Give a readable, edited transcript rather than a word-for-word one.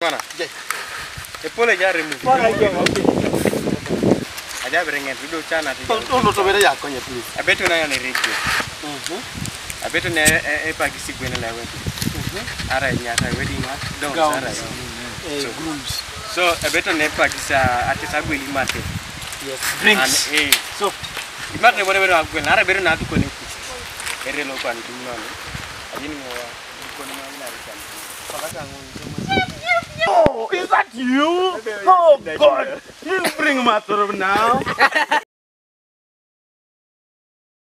Mana? Jai. Epole jare mu. Para yo. Aja berengen video chana ti. Tondo to bere ya konye please. Abeto na yana radio. Abeto ne e pagisi gwene lewe. Ara nyata wedding hat don ara. Grooms. So abeto ne pagisa atisa gweli mate. Yes. Drinks. And So imate bore bere agwen ara bere na ko ne ku. Ere lo kwani dumano. Ajini mo ko ne ma na rikan. Pakata ngo. Oh, is that you? Oh God! You bring my through now.